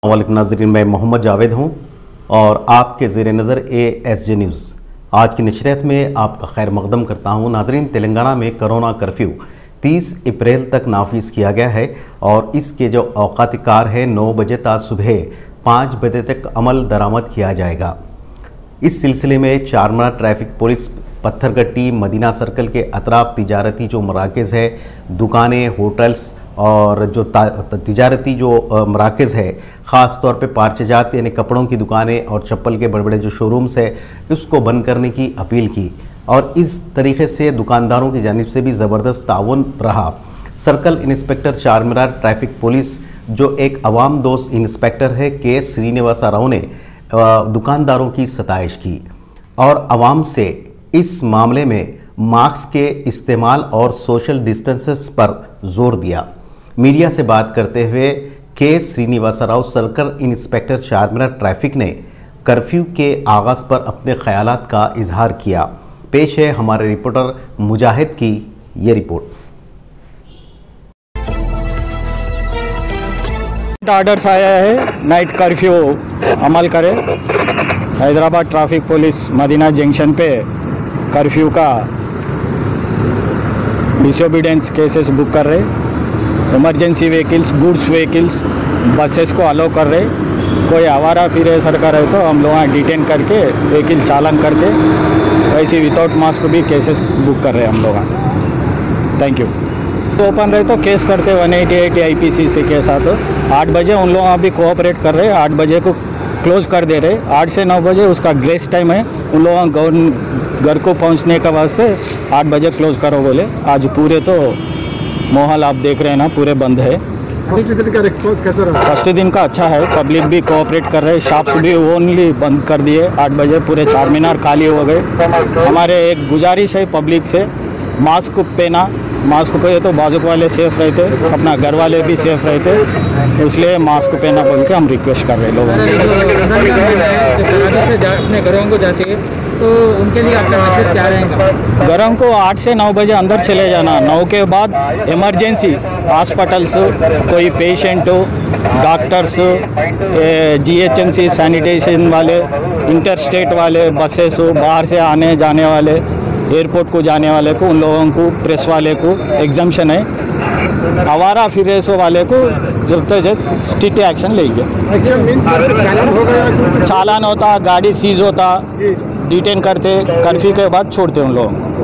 वालेकुम नाज़रीन, मैं मोहम्मद जावेद हूं और आपके ज़ेर नज़र ASJ न्यूज़ आज की नशरियत में आपका खैर मकदम करता हूं। नाज़रीन, तेलंगाना में कोरोना कर्फ्यू 30 अप्रैल तक नाफिज किया गया है और इसके जो औकात कार है 9 बजे ता सुबह 5 बजे तक अमल दरामद किया जाएगा। इस सिलसिले में Charminar traffic police, Pattergatti, Madina circle के अतराफ तिजारती जो मराकज़ है, दुकानें, होटल्स और जो तिजारती जो मराकज़ है, ख़ास तौर पे पारचेजात यानी कपड़ों की दुकानें और चप्पल के बड़े बड़े जो शोरूम्स है, उसको बंद करने की अपील की और इस तरीके से दुकानदारों की जानिब से भी ज़बरदस्त ताउन रहा। Circle inspector Charminar traffic police जो एक अवाम दोस्त इंस्पेक्टर है के श्रीनिवासा राव ने दुकानदारों की सताइश की और आवाम से इस मामले में मास्क के इस्तेमाल और सोशल डिस्टेंसेस पर जोर दिया। मीडिया से बात करते हुए K Srinivasa Rao circle inspector Charminar traffic ने कर्फ्यू के आगाज़ पर अपने ख्यालात का इजहार किया। पेश है हमारे रिपोर्टर मुजाहिद की ये रिपोर्ट। ऑर्डर्स आया है नाइट कर्फ्यू अमल करे। Hyderabad traffic police Madina junction पे कर्फ्यू का डिसोबीडियंस केसेस बुक कर रहे। Emergency vehicles, goods vehicles, buses को अलाउ कर रहे। कोई आवारा फिरे सरकार है तो हम लोग वहाँ डिटेन करके व्हीकल चालान करके वैसे विदाउट मास्क भी केसेस बुक कर रहे हैं हम लोग। Thank you. तो ओपन रहे तो केस करते 188 IPC के साथ। 8 बजे उन लोग अभी कोऑपरेट कर रहे हैं, 8 बजे को क्लोज कर दे रहे। 8 से 9 बजे उसका ग्रेस टाइम है, उन लोग घर को पहुंचने के वास्ते 8 बजे क्लोज करो बोले। आज पूरे तो माहौल आप देख रहे हैं ना, पूरे बंद है। फर्स्ट दिन का रिस्पॉन्स कैसा रहा? फर्स्ट दिन का अच्छा है, पब्लिक भी कोऑपरेट कर रहे। शॉप्स भी ओनली बंद कर दिए 8 बजे, पूरे चारमीनार खाली हो गए। हमारे एक गुजारिश है पब्लिक से, मास्क पहना, मास्क पहने तो बाजू वाले सेफ रहते, अपना घर वाले भी सेफ रहते, इसलिए मास्क पहना बोल के हम रिक्वेस्ट कर रहे हैं लोगों से। अपने घरों को जाते हैं तो उनके लिए आपका मैसेज क्या रहेगा? घरों को 8 से 9 बजे अंदर चले जाना। 9 के बाद इमरजेंसी हॉस्पिटल्स, कोई पेशेंट हो, डॉक्टर्स, GHMC सैनिटेशन वाले, इंटर स्टेट वाले, बसेस हो, बाहर से आने जाने वाले, एयरपोर्ट को जाने वाले को, उन लोगों को, प्रेस वाले को एग्जाम्पशन है। आवारा फिरेसो वाले को जब तक स्ट्रिक्ट एक्शन लेंगे। चालान होता, गाड़ी सीज होता, डिटेन करते, कर्फ्यू के बाद छोड़ते उन लोगों को।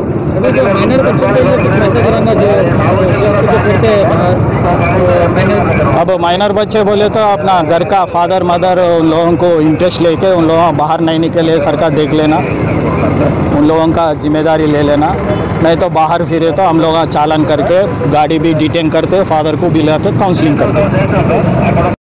अब माइनर बच्चे बोले तो अपना घर का फादर मदर उन लोगों को इंटरेस्ट लेके उन लोगों बाहर नहीं निकले, सरकार देख लेना, उन लोगों का जिम्मेदारी ले लेना। नहीं तो बाहर फिरे तो हम लोग चालान करके गाड़ी भी डिटेन करते, फादर को भी लाके काउंसलिंग करते।